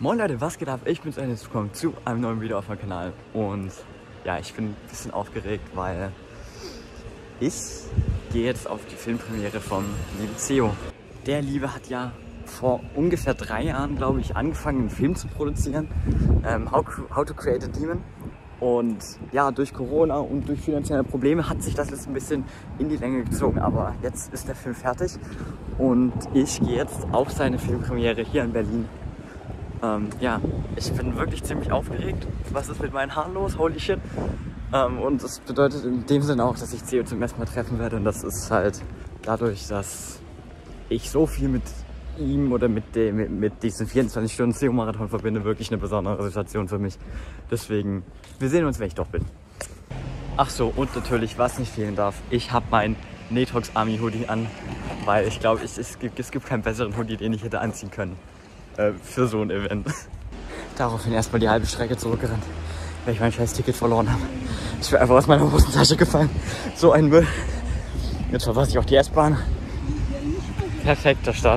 Moin Leute, was geht ab? Ich bin's und jetzt willkommen zu einem neuen Video auf meinem Kanal. Und ja, ich bin ein bisschen aufgeregt, weil ich gehe jetzt auf die Filmpremiere von lieben Ceo. Der Liebe hat ja vor ungefähr 3 Jahren, glaube ich, angefangen, einen Film zu produzieren. How to Create a Demon. Und ja, durch Corona und durch finanzielle Probleme hat sich das jetzt ein bisschen in die Länge gezogen. Aber jetzt ist der Film fertig und ich gehe jetzt auf seine Filmpremiere hier in Berlin. Ja, ich bin wirklich ziemlich aufgeregt. Was ist mit meinen Haaren los? Holy shit. Und das bedeutet in dem Sinne auch, dass ich Ceo zum ersten Mal treffen werde. Und das ist halt dadurch, dass ich so viel mit ihm oder mit diesen 24 Stunden Ceo-Marathon verbinde, wirklich eine besondere Situation für mich. Deswegen, wir sehen uns, wenn ich doch bin. Ach so, und natürlich, was nicht fehlen darf, ich habe mein Netox Army Hoodie an, weil ich glaube, es gibt keinen besseren Hoodie, den ich hätte anziehen können. Für so ein Event. Daraufhin erstmal die halbe Strecke zurückgerannt, weil ich mein scheiß Ticket verloren habe. Ich bin einfach aus meiner Hosentasche gefallen. So ein Müll. Jetzt verpasse ich auch die S-Bahn. Perfekter Start.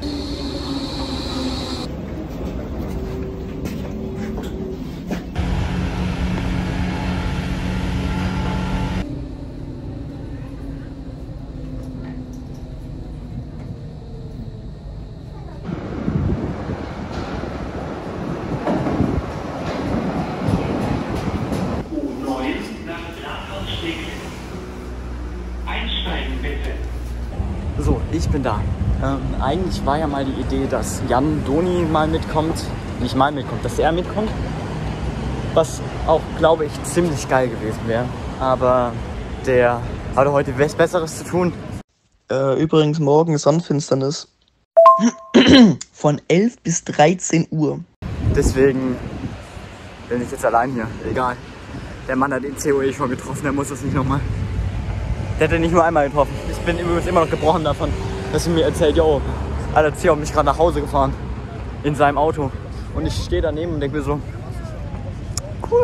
So, ich bin da. Eigentlich war ja mal die Idee, dass Jan Doni mal mitkommt. Nicht mal mitkommt, dass er mitkommt. Was auch, glaube ich, ziemlich geil gewesen wäre. Aber der hatte heute was Besseres zu tun. Übrigens, morgen ist Sonnenfinsternis. Von 11 bis 13 Uhr. Deswegen bin ich jetzt allein hier. Egal. Der Mann hat den COE schon getroffen, der muss das nicht nochmal. Der hat den nicht nur einmal getroffen. Ich bin übrigens immer noch gebrochen davon, dass er mir erzählt, yo, Alter, Ceo hat mich gerade nach Hause gefahren. In seinem Auto. Und ich stehe daneben und denke mir so, cool.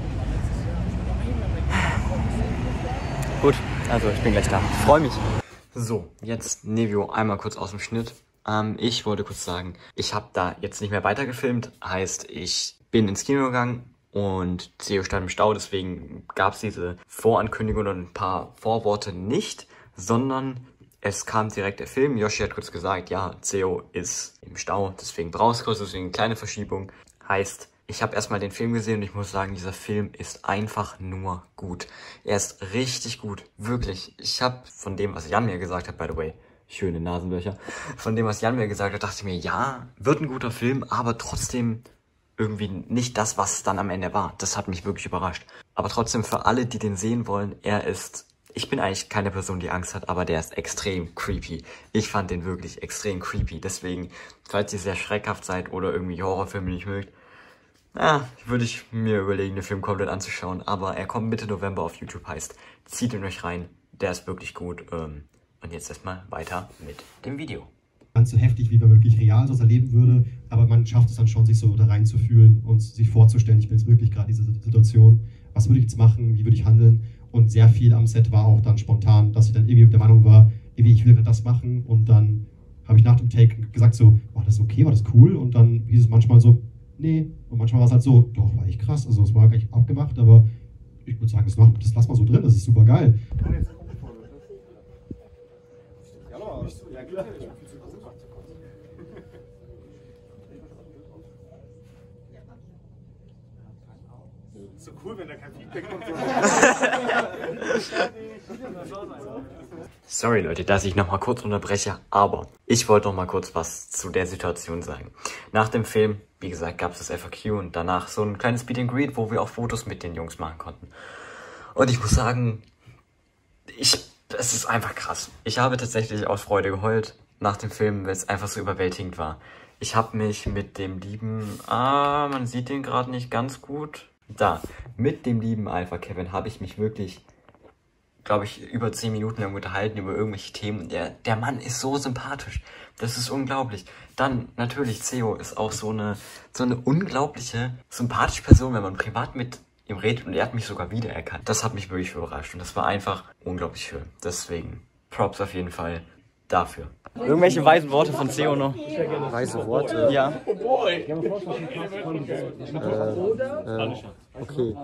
Gut, also ich bin gleich da. Ich freue mich. So, jetzt Nevio einmal kurz aus dem Schnitt. Ich wollte kurz sagen, ich habe da jetzt nicht mehr weiter gefilmt. Heißt, ich bin ins Kino gegangen. Und Ceo stand im Stau, deswegen gab es diese Vorankündigung und ein paar Vorworte nicht, sondern es kam direkt der Film. Yoshi hat kurz gesagt, ja, Ceo ist im Stau, deswegen brauchst du kurz, deswegen eine kleine Verschiebung. Heißt, ich habe erstmal den Film gesehen und ich muss sagen, dieser Film ist einfach nur gut. Er ist richtig gut, wirklich. Ich habe von dem, was Jan mir gesagt hat, by the way, schöne Nasenlöcher, von dem, was Jan mir gesagt hat, dachte ich mir, ja, wird ein guter Film, aber trotzdem irgendwie nicht das, was es dann am Ende war. Das hat mich wirklich überrascht. Aber trotzdem für alle, die den sehen wollen, ich bin eigentlich keine Person, die Angst hat, aber der ist extrem creepy. Ich fand den wirklich extrem creepy. Deswegen, falls ihr sehr schreckhaft seid oder irgendwie Horrorfilme nicht mögt, würde ich mir überlegen, den Film komplett anzuschauen. Aber er kommt Mitte November auf YouTube, heißt, zieht ihn euch rein. Der ist wirklich gut. Und jetzt erstmal weiter mit dem Video. Ganz so heftig, wie man wirklich real sowas erleben würde, aber man schafft es dann schon, sich so da reinzufühlen und sich vorzustellen, ich bin jetzt wirklich gerade in dieser Situation, was würde ich jetzt machen, wie würde ich handeln, und sehr viel am Set war auch dann spontan, dass ich dann irgendwie der Meinung war, irgendwie ich will gerade das machen, und dann habe ich nach dem Take gesagt so, war das okay, war das cool, und dann hieß es manchmal so, nee, und manchmal war es halt so, doch, war echt krass, also es war gar nicht abgemacht, aber ich würde sagen, das lass mal so drin, das ist super geil. Ja, klar. So cool, wenn da kein Feedback kommt. Sorry Leute, dass ich nochmal kurz unterbreche, aber ich wollte noch mal kurz was zu der Situation sagen. Nach dem Film, wie gesagt, gab es das FAQ und danach so ein kleines Meet and Greet, wo wir auch Fotos mit den Jungs machen konnten. Und ich muss sagen, es ist einfach krass. Ich habe tatsächlich aus Freude geheult nach dem Film, weil es einfach so überwältigend war. Ich habe mich mit dem lieben, man sieht den gerade nicht ganz gut, mit dem lieben Alpha Kevin habe ich mich wirklich, glaube ich, über 10 Minuten lang unterhalten über irgendwelche Themen. Und der Mann ist so sympathisch. Das ist unglaublich. Dann, natürlich, Ceo ist auch so eine unglaubliche, sympathische Person, wenn man privat mit ihm redet, und er hat mich sogar wiedererkannt. Das hat mich wirklich überrascht und das war einfach unglaublich schön. Deswegen, Props auf jeden Fall. dafür. Irgendwelche weisen Worte von CEO noch? Weise Worte? Ja. Okay.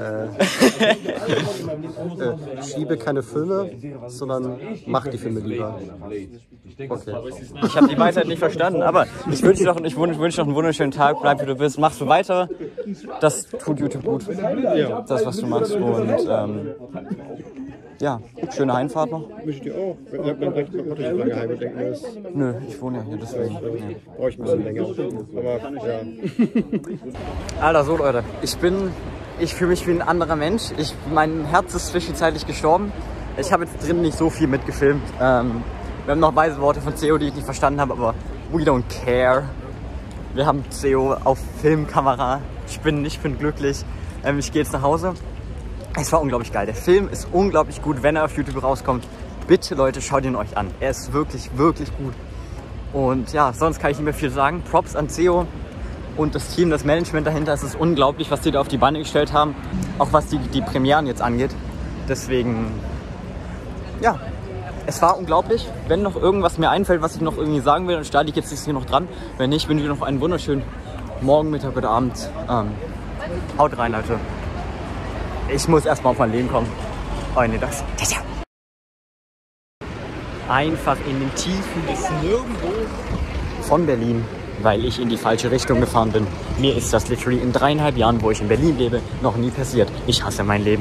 Schiebe keine Filme, sondern mach die Filme lieber. Okay. Ich habe die Weisheit nicht verstanden, aber ich wünsche dir noch einen wunderschönen Tag. Bleib wie du bist, machst du weiter. Das tut YouTube gut. Das, was du machst. Und ja, schöne Heimfahrt noch. Wünsche ich dir auch. Wenn man recht lange heim denken ist. Nö, ich wohne ja hier, deswegen. Brauche ich ein bisschen länger. Aber ja. Alter, so Leute, ich fühle mich wie ein anderer Mensch. Mein Herz ist zwischenzeitlich gestorben. Ich habe jetzt drin nicht so viel mitgefilmt. Wir haben noch weise Worte von CEO, die ich nicht verstanden habe, aber we don't care. Wir haben CEO auf Filmkamera. Ich bin glücklich. Ich gehe jetzt nach Hause. Es war unglaublich geil. Der Film ist unglaublich gut, wenn er auf YouTube rauskommt. Bitte Leute, schaut ihn euch an. Er ist wirklich, wirklich gut. Und ja, sonst kann ich nicht mehr viel sagen. Props an CEO und das Team, das Management dahinter. Es ist unglaublich, was die da auf die Beine gestellt haben. Auch was die Premieren jetzt angeht. Deswegen, ja, es war unglaublich. Wenn noch irgendwas mir einfällt, was ich noch irgendwie sagen will, dann starte ich jetzt hier noch dran. Wenn nicht, wünsche ich noch einen wunderschönen Morgen, Mittag oder Abend. Haut rein, Leute. Ich muss erstmal auf mein Leben kommen. Freunde, das. Einfach in den Tiefen des Nirgendwo von Berlin, weil ich in die falsche Richtung gefahren bin. Mir ist das literally in 3,5 Jahren, wo ich in Berlin lebe, noch nie passiert. Ich hasse mein Leben.